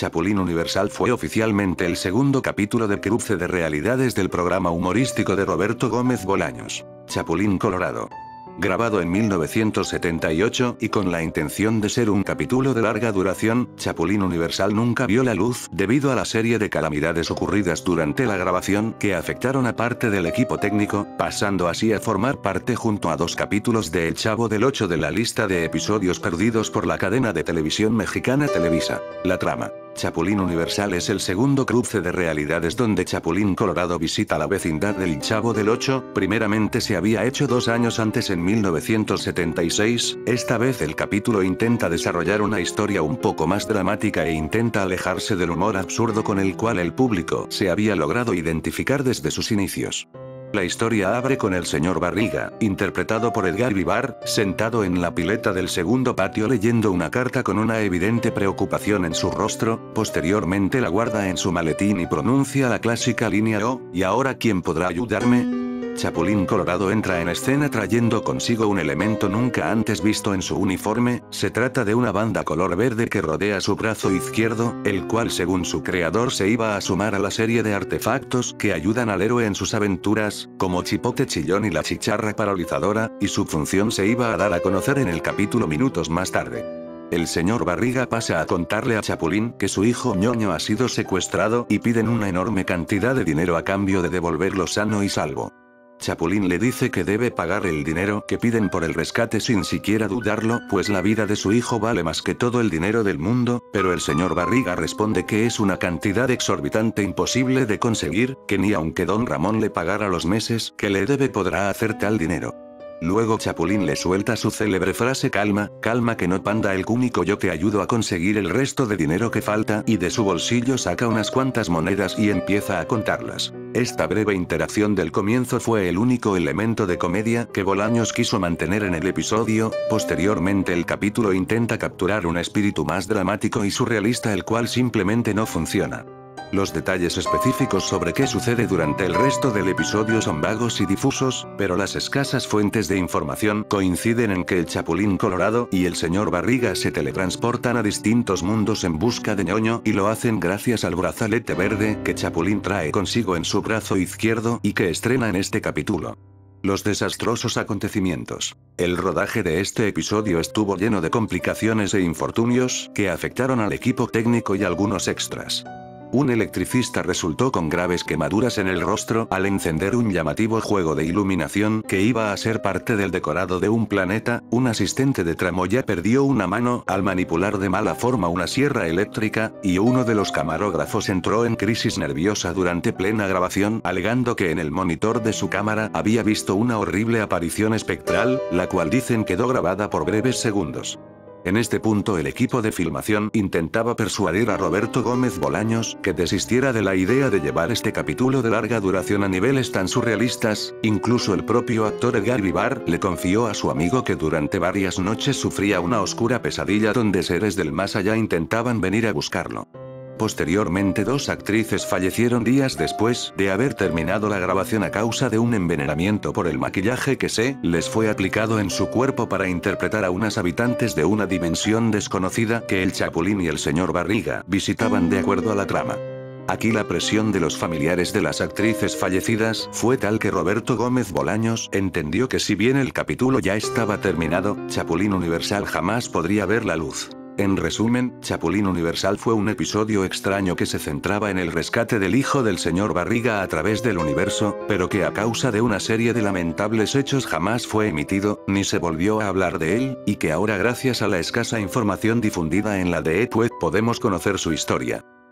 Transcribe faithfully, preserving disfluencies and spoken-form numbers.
Chapulín Universal fue oficialmente el segundo capítulo de Cruce de Realidades del programa humorístico de Roberto Gómez Bolaños, Chapulín Colorado. Grabado en mil novecientos setenta y ocho y con la intención de ser un capítulo de larga duración, Chapulín Universal nunca vio la luz debido a la serie de calamidades ocurridas durante la grabación que afectaron a parte del equipo técnico, pasando así a formar parte junto a dos capítulos de El Chavo del Ocho de la lista de episodios perdidos por la cadena de televisión mexicana Televisa. La trama. Chapulín Universal es el segundo cruce de realidades donde Chapulín Colorado visita la vecindad del Chavo del Ocho, primeramente se había hecho dos años antes en mil novecientos setenta y seis, esta vez el capítulo intenta desarrollar una historia un poco más dramática e intenta alejarse del humor absurdo con el cual el público se había logrado identificar desde sus inicios. La historia abre con el señor Barriga, interpretado por Edgar Vivar, sentado en la pileta del segundo patio leyendo una carta con una evidente preocupación en su rostro, posteriormente la guarda en su maletín y pronuncia la clásica línea "Oh, ¿y ahora quién podrá ayudarme?". Chapulín Colorado entra en escena trayendo consigo un elemento nunca antes visto en su uniforme, se trata de una banda color verde que rodea su brazo izquierdo, el cual según su creador se iba a sumar a la serie de artefactos que ayudan al héroe en sus aventuras, como Chipote Chillón y la Chicharra Paralizadora, y su función se iba a dar a conocer en el capítulo minutos más tarde. El señor Barriga pasa a contarle a Chapulín que su hijo ñoño ha sido secuestrado y piden una enorme cantidad de dinero a cambio de devolverlo sano y salvo. Chapulín le dice que debe pagar el dinero que piden por el rescate sin siquiera dudarlo, pues la vida de su hijo vale más que todo el dinero del mundo, pero el señor Barriga responde que es una cantidad exorbitante imposible de conseguir, que ni aunque don Ramón le pagara los meses que le debe podrá hacer tal dinero. Luego Chapulín le suelta su célebre frase "calma, calma que no panda el único yo te ayudo a conseguir el resto de dinero que falta", y de su bolsillo saca unas cuantas monedas y empieza a contarlas. Esta breve interacción del comienzo fue el único elemento de comedia que Bolaños quiso mantener en el episodio, posteriormente el capítulo intenta capturar un espíritu más dramático y surrealista el cual simplemente no funciona. Los detalles específicos sobre qué sucede durante el resto del episodio son vagos y difusos, pero las escasas fuentes de información coinciden en que el Chapulín Colorado y el señor Barriga se teletransportan a distintos mundos en busca de ñoño y lo hacen gracias al brazalete verde que Chapulín trae consigo en su brazo izquierdo y que estrena en este capítulo. Los desastrosos acontecimientos. El rodaje de este episodio estuvo lleno de complicaciones e infortunios que afectaron al equipo técnico y algunos extras. Un electricista resultó con graves quemaduras en el rostro al encender un llamativo juego de iluminación que iba a ser parte del decorado de un planeta, un asistente de tramoya perdió una mano al manipular de mala forma una sierra eléctrica, y uno de los camarógrafos entró en crisis nerviosa durante plena grabación alegando que en el monitor de su cámara había visto una horrible aparición espectral, la cual dicen quedó grabada por breves segundos. En este punto el equipo de filmación intentaba persuadir a Roberto Gómez Bolaños que desistiera de la idea de llevar este capítulo de larga duración a niveles tan surrealistas, incluso el propio actor Edgar Vivar le confió a su amigo que durante varias noches sufría una oscura pesadilla donde seres del más allá intentaban venir a buscarlo. Posteriormente dos actrices fallecieron días después de haber terminado la grabación a causa de un envenenamiento por el maquillaje que se les fue aplicado en su cuerpo para interpretar a unas habitantes de una dimensión desconocida que el Chapulín y el señor Barriga visitaban de acuerdo a la trama. Aquí la presión de los familiares de las actrices fallecidas fue tal que Roberto Gómez Bolaños entendió que si bien el capítulo ya estaba terminado, Chapulín Universal jamás podría ver la luz. En resumen, Chapulín Universal fue un episodio extraño que se centraba en el rescate del hijo del señor Barriga a través del universo, pero que a causa de una serie de lamentables hechos jamás fue emitido, ni se volvió a hablar de él, y que ahora gracias a la escasa información difundida en la de E P U E podemos conocer su historia.